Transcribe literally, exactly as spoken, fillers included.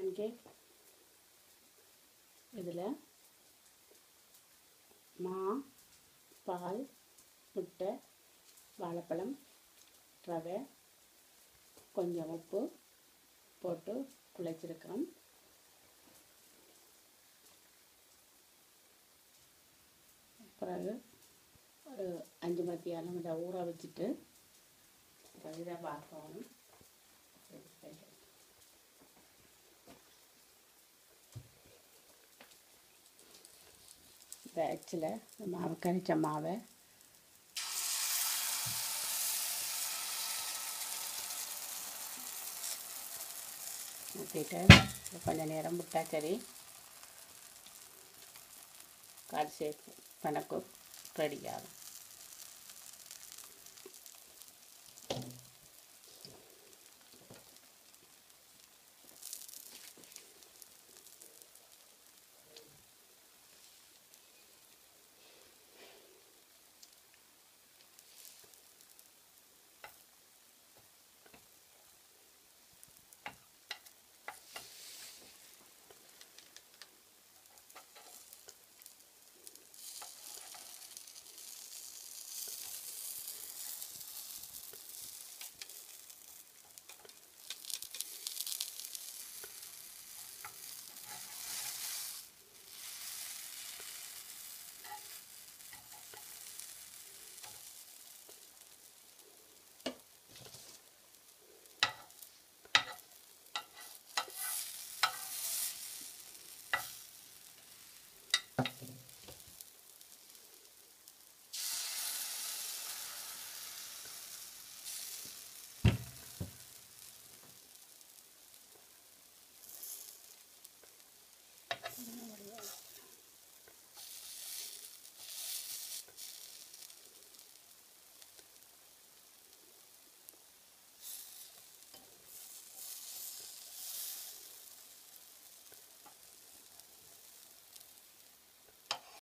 இங்கே இதில் மா, பால், முட்டை, வாழைப்பழம், ரவை, கொஞ்சம் உப்பு போட்டு குழைச்சிருக்கிறோம். பிறகு ஒரு அஞ்சு மத்தியானம் இதை ஊற வச்சுட்டு இதை பார்க்கணும். இந்த அச்சில் மாவு கரைச்ச மாவை ஊற்றிட்டு கொஞ்சம் நேரம் விட்டா சரி கடைசி பனக்கு ரெடி ஆகும்.